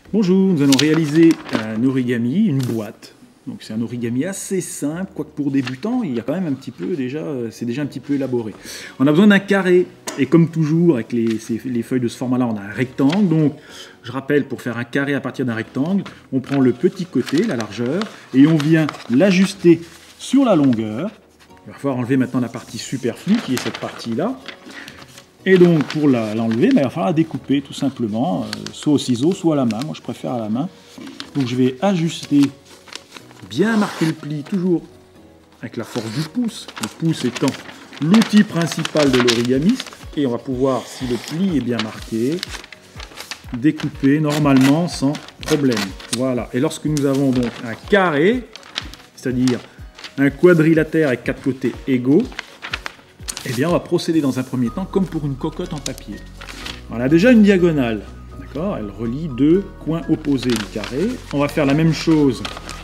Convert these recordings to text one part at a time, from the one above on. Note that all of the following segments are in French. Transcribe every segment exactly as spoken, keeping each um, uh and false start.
Bonjour, nous allons réaliser un origami, une boîte. Donc c'est un origami assez simple, quoique pour débutants, il y a quand même un petit peu déjà, c'est déjà un petit peu élaboré. On a besoin d'un carré, et comme toujours avec les, ces, les feuilles de ce format-là, on a un rectangle. Donc je rappelle, pour faire un carré à partir d'un rectangle, on prend le petit côté, la largeur, et on vient l'ajuster sur la longueur. Il va falloir enlever maintenant la partie superflue, qui est cette partie-là. Et donc pour l'enlever, la, ben, il va falloir la découper tout simplement, euh, soit au ciseau, soit à la main. Moi je préfère à la main. Donc je vais ajuster, bien marquer le pli, toujours avec la force du pouce. Le pouce étant l'outil principal de l'origamiste. Et on va pouvoir, si le pli est bien marqué, découper normalement sans problème. Voilà. Et lorsque nous avons donc un carré, c'est-à-dire un quadrilatère avec quatre côtés égaux, eh bien, on va procéder dans un premier temps comme pour une cocotte en papier. On a déjà une diagonale, d'accord? Elle relie deux coins opposés du carré. On va faire la même chose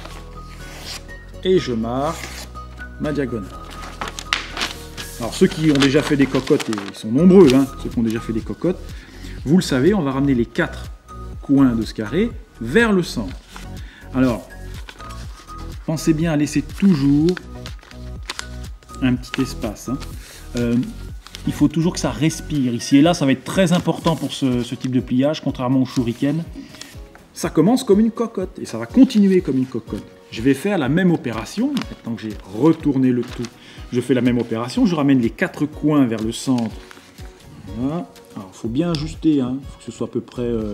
et je marque ma diagonale. Alors, ceux qui ont déjà fait des cocottes, et ils sont nombreux, hein, ceux qui ont déjà fait des cocottes, vous le savez, on va ramener les quatre coins de ce carré vers le centre. Alors, pensez bien à laisser toujours un petit espace, hein. Euh, il faut toujours que ça respire. Ici et là, ça va être très important pour ce, ce type de pliage, contrairement au shuriken. Ça commence comme une cocotte et ça va continuer comme une cocotte. Je vais faire la même opération, maintenant que j'ai retourné le tout, je fais la même opération, je ramène les quatre coins vers le centre. Voilà. Alors, il faut bien ajuster, hein. Il faut que ce soit à peu près euh,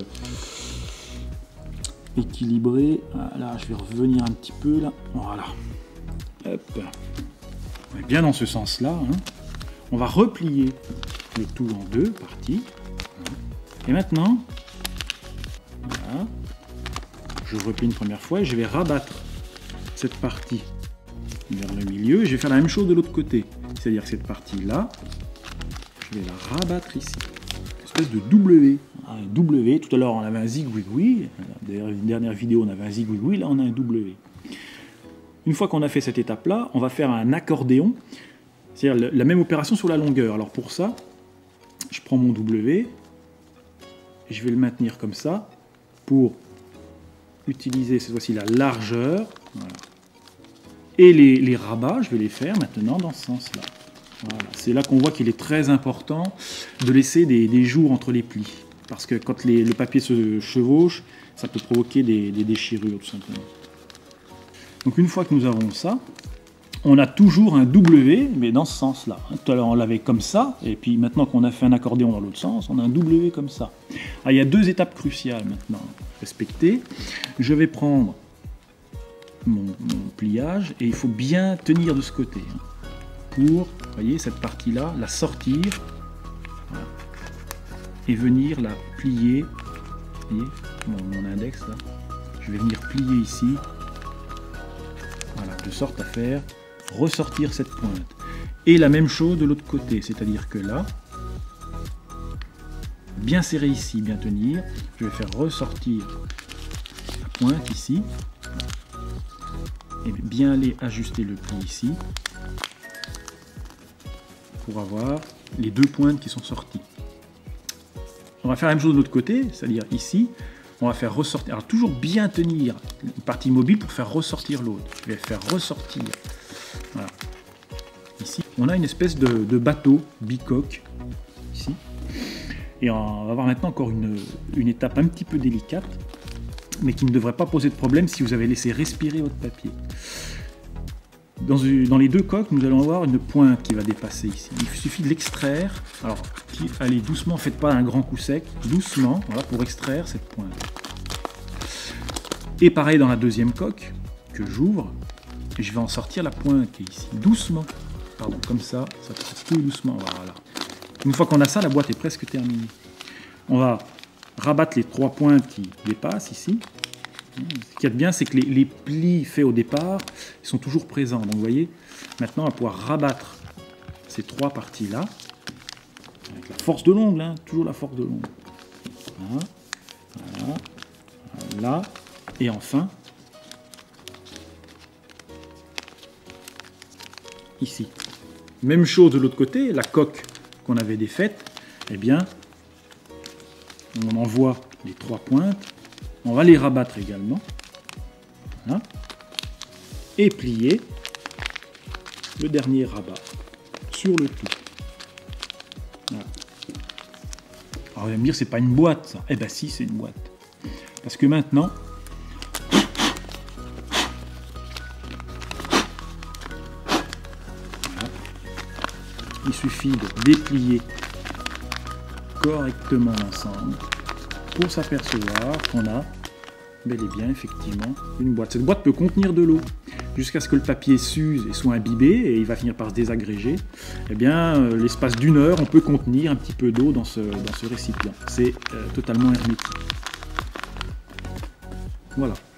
équilibré. Là, je vais revenir un petit peu, là. Voilà. Hop. On est bien dans ce sens-là, hein. On va replier le tout en deux parties. Et maintenant, voilà, je replie une première fois et je vais rabattre cette partie vers le milieu. Et je vais faire la même chose de l'autre côté. C'est-à-dire que cette partie-là, je vais la rabattre ici. Une espèce de W. Un W. Tout à l'heure, on avait un zigouigoui. D'ailleurs, une dernière vidéo, on avait un zigouigoui. Là, on a un W. Une fois qu'on a fait cette étape-là, on va faire un accordéon. C'est-à-dire la même opération sur la longueur. Alors pour ça, je prends mon W, et je vais le maintenir comme ça, pour utiliser cette fois-ci la largeur. Voilà. Et les, les rabats, je vais les faire maintenant dans ce sens-là. Voilà. C'est là qu'on voit qu'il est très important de laisser des, des jours entre les plis. Parce que quand les, le papier se chevauche, ça peut provoquer des, des déchirures tout simplement. Donc une fois que nous avons ça, on a toujours un W, mais dans ce sens-là. Tout à l'heure, on l'avait comme ça, et puis maintenant qu'on a fait un accordéon dans l'autre sens, on a un W comme ça. Ah, il y a deux étapes cruciales maintenant à respecter. Je vais prendre mon, mon pliage, et il faut bien tenir de ce côté, hein, pour, vous voyez, cette partie-là, la sortir, voilà, et venir la plier, vous voyez, mon, mon index, là, je vais venir plier ici, voilà, de sorte à faire ressortir cette pointe. Et la même chose de l'autre côté, c'est-à-dire que là, bien serré ici, bien tenir, je vais faire ressortir la pointe ici, et bien aller ajuster le pli ici, pour avoir les deux pointes qui sont sorties. On va faire la même chose de l'autre côté, c'est-à-dire ici, on va faire ressortir, alors toujours bien tenir une partie mobile pour faire ressortir l'autre. Je vais faire ressortir. Voilà. Ici, on a une espèce de, de bateau bicoque, ici. Et on va voir maintenant encore une, une étape un petit peu délicate, mais qui ne devrait pas poser de problème si vous avez laissé respirer votre papier. Dans, une, dans les deux coques, nous allons avoir une pointe qui va dépasser ici. Il suffit de l'extraire. Alors, allez doucement, faites pas un grand coup sec, doucement, voilà, pour extraire cette pointe. Et pareil dans la deuxième coque, que j'ouvre, et je vais en sortir la pointe qui est ici, doucement. Pardon, comme ça, ça passe tout doucement, voilà. Une fois qu'on a ça, la boîte est presque terminée. On va rabattre les trois pointes qui dépassent ici. Ce qu'il y a de bien, c'est que les, les plis faits au départ, ils sont toujours présents. Donc vous voyez, maintenant on va pouvoir rabattre ces trois parties-là, avec la force de l'ongle, hein, toujours la force de l'ongle. Voilà, voilà, voilà, et enfin, ici. Même chose de l'autre côté, la coque qu'on avait défaite, eh bien, on envoie les trois pointes On va les rabattre également. Voilà. Et plier le dernier rabat sur le tout. Voilà. Alors vous allez me dire, c'est pas une boîte ça. Eh ben si, c'est une boîte. Parce que maintenant, voilà, il suffit de déplier correctement l'ensemble pour s'apercevoir qu'on a bel et bien effectivement une boîte. Cette boîte peut contenir de l'eau jusqu'à ce que le papier s'use et soit imbibé et il va finir par se désagréger. Eh bien, euh, l'espace d'une heure, on peut contenir un petit peu d'eau dans ce, dans ce récipient. C'est euh, totalement hermétique. Voilà.